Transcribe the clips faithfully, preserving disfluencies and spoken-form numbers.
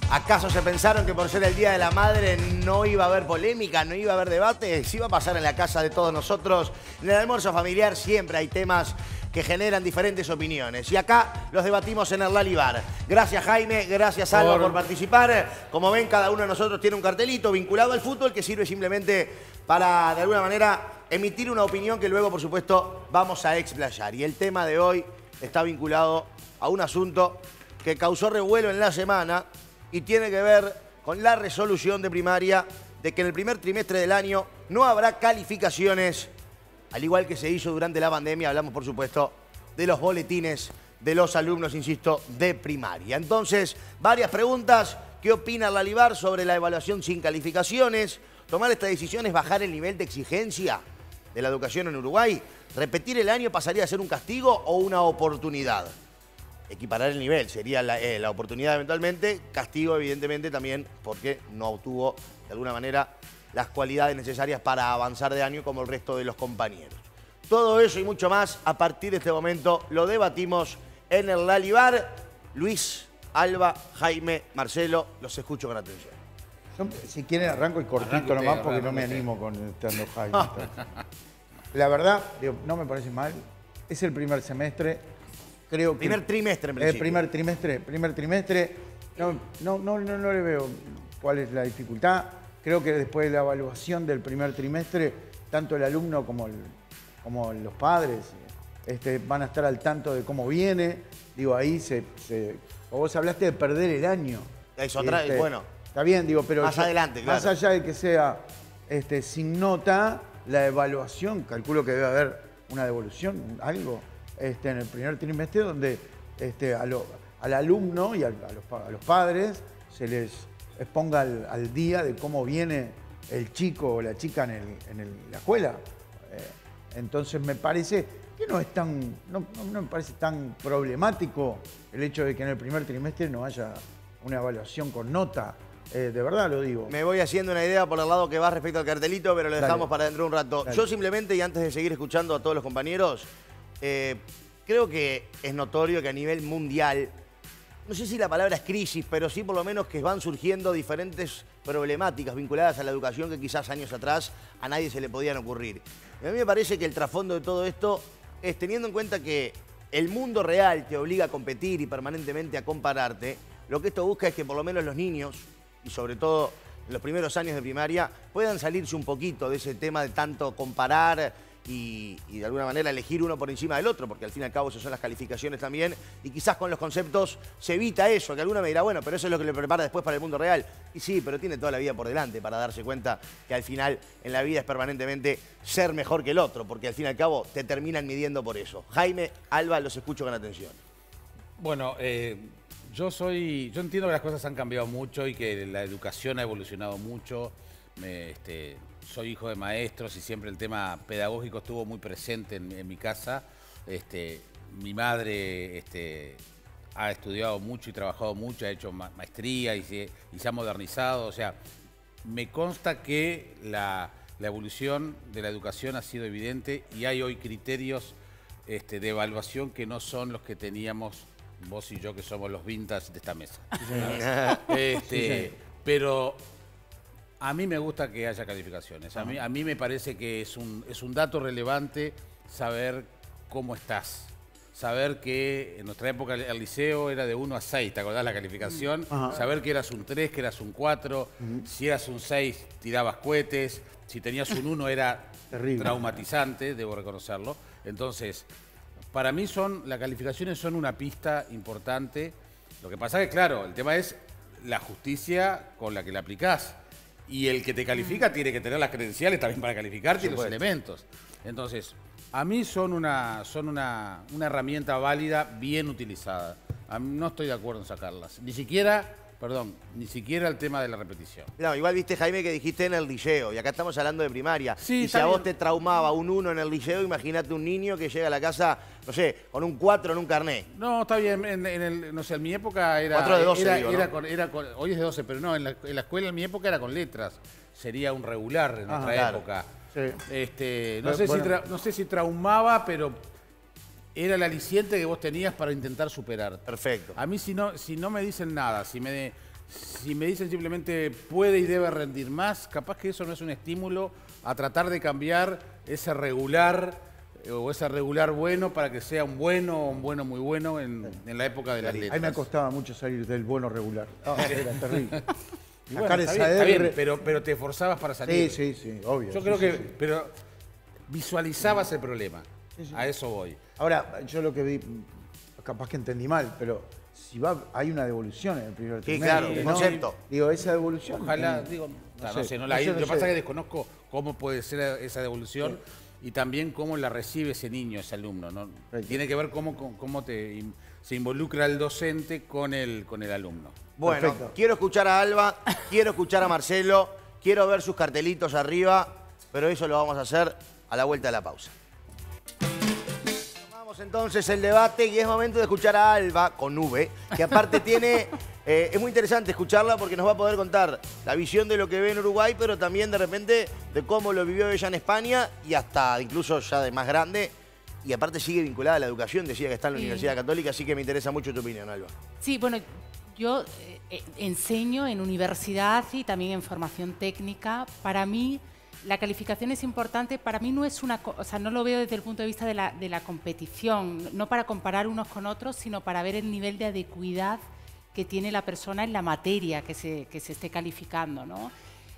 ¿Acaso se pensaron que por ser el Día de la Madre no iba a haber polémica, no iba a haber debate? Sí iba a pasar en la casa de todos nosotros. En el almuerzo familiar siempre hay temas que generan diferentes opiniones. Y acá los debatimos en el Lali Bar. Gracias, Jaime, gracias, Alba, por... por participar. Como ven, cada uno de nosotros tiene un cartelito vinculado al fútbol que sirve simplemente para, de alguna manera, emitir una opinión que luego, por supuesto, vamos a explayar. Y el tema de hoy está vinculado a un asunto que causó revuelo en la semana y tiene que ver con la resolución de primaria de que en el primer trimestre del año no habrá calificaciones, al igual que se hizo durante la pandemia. Hablamos, por supuesto, de los boletines de los alumnos, insisto, de primaria. Entonces, varias preguntas. ¿Qué opina Lali Bar sobre la evaluación sin calificaciones? ¿Tomar esta decisión es bajar el nivel de exigencia de la educación en Uruguay? ¿Repetir el año pasaría a ser un castigo o una oportunidad? Equiparar el nivel sería la, eh, la oportunidad eventualmente, castigo evidentemente también porque no obtuvo de alguna manera las cualidades necesarias para avanzar de año como el resto de los compañeros. Todo eso y mucho más a partir de este momento lo debatimos en el Lali Bar. Luis, Alba, Jaime, Marcelo, los escucho con atención. Yo, si quieren arranco y cortito arranco nomás porque no me animo con estando Jaime. La verdad, digo, no me parece mal. Es el primer semestre. Creo que primer trimestre, en principio. El primer trimestre, primer trimestre, no, no, no, no, no le veo cuál es la dificultad. Creo que después de la evaluación del primer trimestre, tanto el alumno como, el, como los padres este, van a estar al tanto de cómo viene. Digo, ahí se... se o vos hablaste de perder el año. Eso otra, este, bueno. Está bien, digo, pero... Más yo, adelante, claro. Más allá de que sea este, sin nota, la evaluación, calculo que debe haber una devolución, algo... Este, en el primer trimestre donde este, a lo, al alumno y a, a, los, a los padres se les exponga al, al día de cómo viene el chico o la chica en, el, en el, la escuela. Eh, entonces me parece que no es tan, no, no, no me parece tan problemático el hecho de que en el primer trimestre no haya una evaluación con nota. Eh, de verdad lo digo. Me voy haciendo una idea por el lado que va respecto al cartelito, pero lo dejamos Dale. para dentro de un rato. Dale. Yo simplemente, y antes de seguir escuchando a todos los compañeros, Eh, creo que es notorio que a nivel mundial, no sé si la palabra es crisis, pero sí por lo menos que van surgiendo diferentes problemáticas vinculadas a la educación que quizás años atrás a nadie se le podían ocurrir. Y a mí me parece que el trasfondo de todo esto es teniendo en cuenta que el mundo real te obliga a competir y permanentemente a compararte. Lo que esto busca es que por lo menos los niños, y sobre todo en los primeros años de primaria, puedan salirse un poquito de ese tema de tanto comparar Y, y de alguna manera elegir uno por encima del otro, porque al fin y al cabo esas son las calificaciones también, y quizás con los conceptos se evita eso, que alguno me dirá, bueno, pero eso es lo que le prepara después para el mundo real. Y sí, pero tiene toda la vida por delante para darse cuenta que al final en la vida es permanentemente ser mejor que el otro, porque al fin y al cabo te terminan midiendo por eso. Jaime, Alba, los escucho con atención. Bueno, eh, yo soy, yo entiendo que las cosas han cambiado mucho y que la educación ha evolucionado mucho. Me, este, soy hijo de maestros y siempre el tema pedagógico estuvo muy presente en, en mi casa. Este, mi madre este, ha estudiado mucho y trabajado mucho, ha hecho ma maestría y se, y se ha modernizado. O sea, me consta que la, la evolución de la educación ha sido evidente y hay hoy criterios este, de evaluación que no son los que teníamos vos y yo, que somos los vintage de esta mesa. este, pero... A mí me gusta que haya calificaciones. A mí, a mí me parece que es un, es un dato relevante saber cómo estás. Saber que en nuestra época el liceo era de uno a seis, ¿te acordás la calificación? Ajá. Saber que eras un tres, que eras un cuatro. Uh-huh. Si eras un seis, tirabas cohetes. Si tenías un uno era terrible, traumatizante, debo reconocerlo. Entonces, para mí son, las calificaciones son una pista importante. Lo que pasa es que, claro, el tema es la justicia con la que la aplicás. Y el que te califica tiene que tener las credenciales también para calificarte y los elementos. Entonces, a mí son una, son una, una herramienta válida, bien utilizada. A mí no estoy de acuerdo en sacarlas. Ni siquiera, perdón, ni siquiera el tema de la repetición. No, igual viste, Jaime, que dijiste en el liceo, y acá estamos hablando de primaria. Sí, y si a vos te traumaba un uno en el liceo, imagínate un niño que llega a la casa, no sé, con un cuatro en un carnet. No, está bien, en, en el, no sé, en mi época era... cuatro de doce, era, digo, ¿no? era, con, era con, hoy es de doce, pero no, en la, en la escuela en mi época era con letras. Sería un regular en nuestra claro. época. Sí. Este, no, Pero, sé bueno. si tra, no sé si traumaba, pero era el aliciente que vos tenías para intentar superar. Perfecto. A mí si no, si no me dicen nada, si me... Si me dicen simplemente puede y debe rendir más, capaz que eso no es un estímulo a tratar de cambiar ese regular eh, o ese regular bueno para que sea un bueno o un bueno muy bueno en, en la época de las letras. A mí me costaba mucho salir del bueno regular. Oh, era terrible. Y bueno, está bien, está bien, pero, pero te esforzabas para salir. Sí, sí, sí, obvio. Yo sí, creo sí, que, sí. pero visualizabas el problema. Sí, sí. A eso voy. Ahora, yo lo que vi, capaz que entendí mal, pero si va, hay una devolución en el primer Sí, trimestre. claro, ¿no? concepto. Digo, esa devolución. Ojalá, eh, digo, no, sé, no sé, no no la sé, Lo no que sé. pasa es que desconozco cómo puede ser esa devolución y también cómo la recibe ese niño, ese alumno, ¿no? Perfecto. Tiene que ver cómo, cómo, cómo te, se involucra el docente con el, con el alumno. Bueno, Perfecto. quiero escuchar a Alba, quiero escuchar a Marcelo, quiero ver sus cartelitos arriba, pero eso lo vamos a hacer a la vuelta de la pausa. Tomamos entonces el debate y es momento de escuchar a Alba, con V, que aparte tiene... Eh, es muy interesante escucharla porque nos va a poder contar la visión de lo que ve en Uruguay, pero también de repente de cómo lo vivió ella en España y hasta incluso ya de más grande. Y aparte sigue vinculada a la educación, decía que está en la Sí. Universidad Católica, así que me interesa mucho tu opinión, Alba. Sí, bueno, yo eh, eh, enseño en universidad y también en formación técnica. Para mí, la calificación es importante. Para mí no es una, co- o sea, no lo veo desde el punto de vista de la, de la competición, no para comparar unos con otros, sino para ver el nivel de adecuidad que tiene la persona en la materia que se, que se esté calificando, ¿no?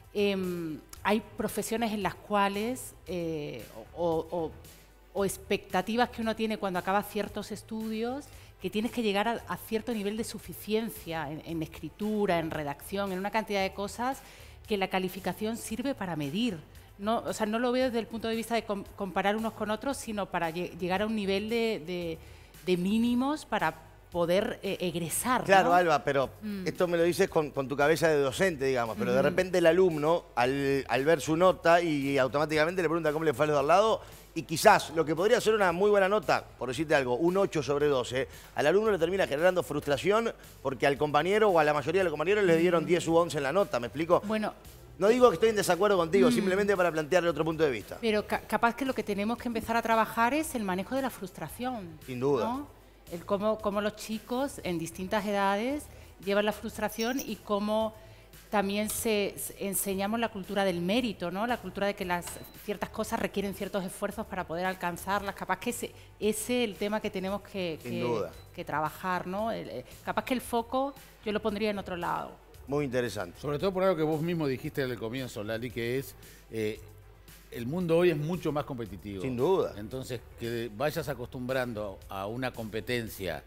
Em, hay profesiones en las cuales eh, o, o- o expectativas que uno tiene cuando acaba ciertos estudios, que tienes que llegar a, a cierto nivel de suficiencia en, en escritura, en redacción, en una cantidad de cosas que la calificación sirve para medir. No, o sea, no lo veo desde el punto de vista de com- comparar unos con otros, sino para lle- llegar a un nivel de, de- de mínimos para poder eh, egresar. Claro, ¿no? Alba, pero esto me lo dices con, con tu cabeza de docente, digamos, pero de repente el alumno, al, al ver su nota y automáticamente le pregunta cómo le fue a los de al lado, y quizás lo que podría ser una muy buena nota, por decirte algo, un ocho sobre doce, al alumno le termina generando frustración porque al compañero o a la mayoría de los compañeros le dieron diez u once en la nota, ¿me explico? Bueno, No digo que estoy en desacuerdo contigo, simplemente para plantearle otro punto de vista. pero ca- capaz que lo que tenemos que empezar a trabajar es el manejo de la frustración. Sin duda. ¿no? El cómo, cómo los chicos en distintas edades llevan la frustración y cómo también se, se- enseñamos la cultura del mérito, ¿no? La cultura de que las ciertas cosas requieren ciertos esfuerzos para poder alcanzarlas. Capaz que ese ese es el tema que tenemos que, Sin que- duda. que trabajar, ¿no? El- eh, capaz que el foco yo lo pondría en otro lado. Muy interesante. Sobre todo por algo que vos mismo dijiste al comienzo, Lali, que es eh, el mundo hoy es mucho más competitivo. Sin duda. Entonces, que vayas acostumbrando a una competencia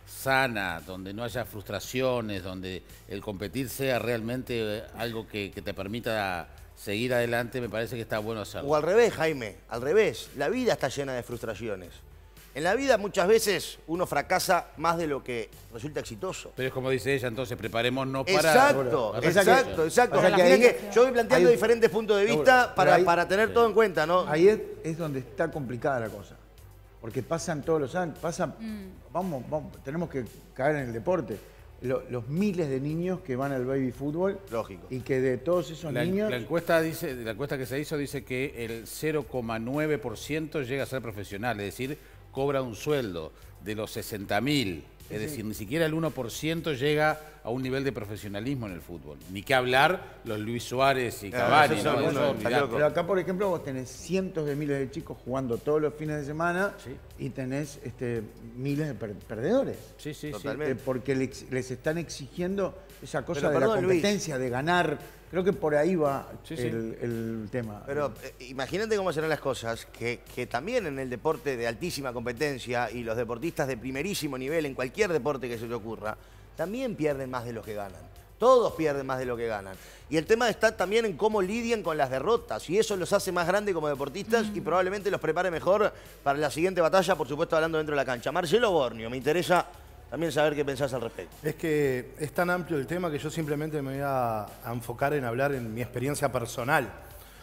sana, donde no haya frustraciones, donde el competir sea realmente eh, algo que, que te permita seguir adelante, me parece que está bueno hacerlo. O al revés, Jaime, al revés. La vida está llena de frustraciones. En la vida muchas veces uno fracasa más de lo que resulta exitoso. Pero es como dice ella, entonces preparémonos para... Exacto, para- exacto, exacto. pasa que Mirá ahí- que yo voy planteando hay- diferentes puntos de Seguro, vista pero para, ahí- para tener todo en cuenta, ¿no? Ahí es, es donde está complicada la cosa. Porque pasan todos los años, pasan, vamos, vamos, tenemos que caer en el deporte. Lo- los miles de niños que van al baby fútbol. Lógico. Y que de todos esos La, niños. la encuesta dice, la encuesta que se hizo dice que el cero coma nueve por ciento llega a ser profesional, es decir, cobra un sueldo de los sesenta mil. Es decir, ni siquiera el uno por ciento llega a un nivel de profesionalismo en el fútbol. Ni que hablar los Luis Suárez y Claro, Cavani, esos ¿no? son Eso, unos, está olvidate. loco. Pero acá, por ejemplo, vos tenés cientos de miles de chicos jugando todos los fines de semana Sí. y tenés este, miles de per- perdedores. Sí, sí, sí. Totalmente. Eh, porque les, les están exigiendo esa cosa Pero de perdón, la Luis. competencia, de ganar. Creo que por ahí va Sí, sí. el, el tema. Pero eh, imagínate cómo serán las cosas, que, que también en el deporte de altísima competencia y los deportistas de primerísimo nivel, en cualquier deporte que se te ocurra, también pierden más de lo que ganan. Todos pierden más de lo que ganan. Y el tema está también en cómo lidian con las derrotas. Y eso los hace más grandes como deportistas y probablemente los prepare mejor para la siguiente batalla, por supuesto, hablando dentro de la cancha. Marcelo Bornio, me interesa también saber qué pensás al respecto. Es que es tan amplio el tema que yo simplemente me voy a, a enfocar en hablar en mi experiencia personal.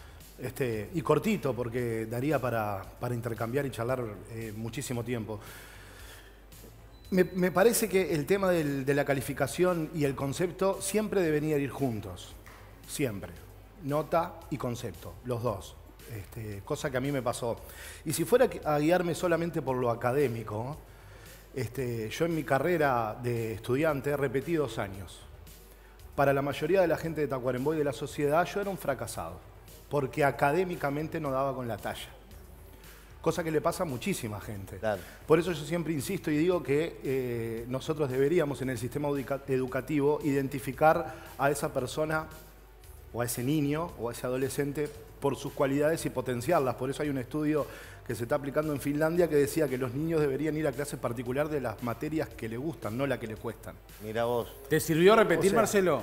Este, y cortito, porque daría para, para intercambiar y charlar eh, muchísimo tiempo. Me, me parece que el tema del- de la calificación y el concepto siempre deberían ir juntos. Siempre. Nota y concepto, los dos. Este, cosa que a mí me pasó. Y si fuera a guiarme solamente por lo académico, Este, yo en mi carrera de estudiante repetí dos años. para la mayoría de la gente de Tacuarembó y de la sociedad, yo era un fracasado, porque académicamente no daba con la talla. Cosa que le pasa a muchísima gente. Claro. Por eso yo siempre insisto y digo que eh, nosotros deberíamos en el sistema educa educativo identificar a esa persona o a ese niño o a ese adolescente por sus cualidades y potenciarlas. Por eso hay un estudio que se está aplicando en Finlandia que decía que los niños deberían ir a clase particular de las materias que les gustan, no las que les cuestan. Mira vos. ¿Te sirvió repetir, O sea, Marcelo?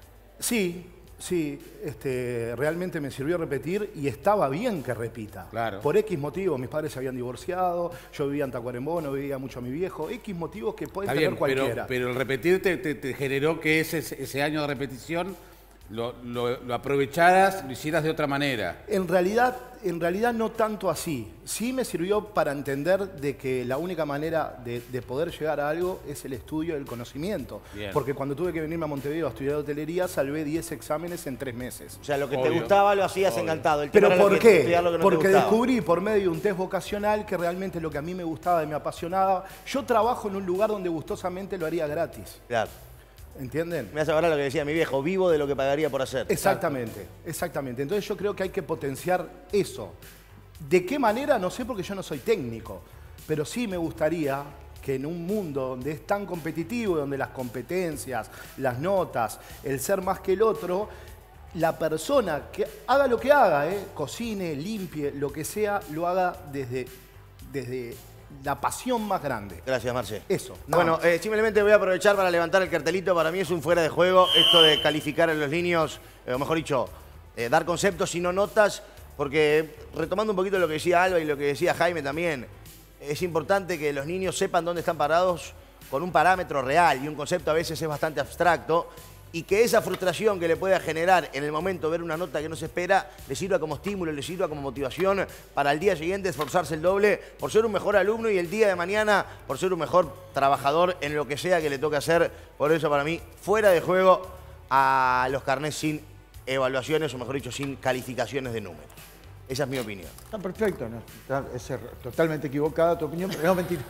Sí, sí, este, realmente me sirvió repetir y estaba bien que repita. Claro. Por X motivos, mis padres se habían divorciado, yo vivía en Tacuarembó, no veía mucho a mi viejo, X motivos que pueden Está tener bien, cualquiera. pero, pero el repetir te, te- te generó que ese, ese año de repetición lo, lo- lo aprovecharas, lo hicieras de otra manera. En realidad, en realidad no tanto así. Sí me sirvió para entender de que la única manera de, de poder llegar a algo es el estudio del conocimiento. Bien. Porque cuando tuve que venirme a Montevideo a estudiar hotelería, salvé diez exámenes en tres meses. O sea, lo que te Obvio. gustaba lo hacías Obvio. encantado. El tema ¿Pero era lo por que- qué? estudiar lo que no te Porque gustaba. descubrí por medio de un test vocacional que realmente lo que a mí me gustaba y me apasionaba. Yo trabajo en un lugar donde gustosamente lo haría gratis. Claro. ¿Entienden? Me hace acordar lo que decía mi viejo, vivo de lo que pagaría por hacer. Exactamente, exactamente. Entonces yo creo que hay que potenciar eso. ¿De qué manera? No sé porque yo no soy técnico, pero sí me gustaría que en un mundo donde es tan competitivo, donde las competencias, las notas, el ser más que el otro, la persona que haga lo que haga, ¿eh? Cocine, limpie, lo que sea, lo haga desde, desde la pasión más grande. Gracias, Marce. Eso. nada Bueno, más. eh, simplemente voy a aprovechar para levantar el cartelito. Para mí es un fuera de juego esto de calificar a los niños, eh, o mejor dicho, eh, dar conceptos y no notas, porque retomando un poquito lo que decía Alba y lo que decía Jaime también, es importante que los niños sepan dónde están parados con un parámetro real y un concepto a veces es bastante abstracto y que esa frustración que le pueda generar en el momento ver una nota que no se espera le sirva como estímulo, le sirva como motivación para el día siguiente esforzarse el doble por ser un mejor alumno y el día de mañana por ser un mejor trabajador en lo que sea que le toque hacer. Por eso para mí, fuera de juego a los carnés sin evaluaciones o mejor dicho, sin calificaciones de números. Esa es mi opinión. Está perfecto, ¿no? Está, es er- totalmente equivocada tu opinión, pero no, mentira.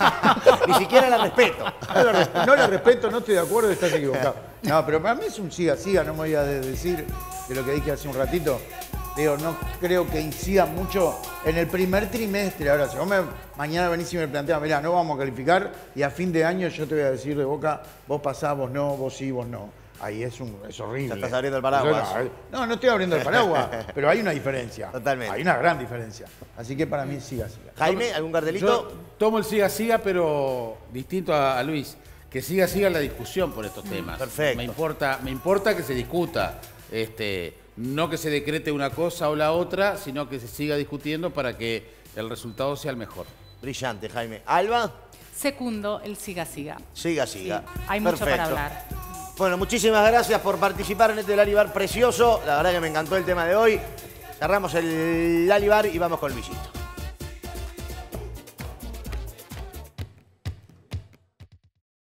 Ni siquiera la respeto. No la, res- no la respeto, no estoy de acuerdo, estás equivocado. No, pero para mí es un siga, siga, no me voy a de- decir de lo que dije hace un ratito. Digo, no creo que incida mucho en el primer trimestre. Ahora, si vos me, mañana venís y me planteas, mirá, no vamos a calificar y a fin de año yo te voy a decir de boca, vos pasás, vos no, vos sí, vos no. Ahí es, un, es horrible. Ya estás abriendo el paraguas. Eso No, no, no estoy abriendo el paraguas, pero hay una diferencia. Totalmente. Hay una gran diferencia. Así que para mí siga, siga. Jaime, ¿algún cartelito? Yo tomo el siga, siga, pero distinto a, a Luis. Que siga, siga la discusión por estos temas. perfecto. Me importa, me importa que se discuta. Este, no que se decrete una cosa o la otra, sino que se siga discutiendo para que el resultado sea el mejor. Brillante, Jaime. Alba, Secundo, el siga, siga. siga, Sí, siga. hay mucho para Perfecto. hablar. Bueno, muchísimas gracias por participar en este Lalibar precioso. La verdad que me encantó el tema de hoy. Cerramos el Lalibar y vamos con Luisito.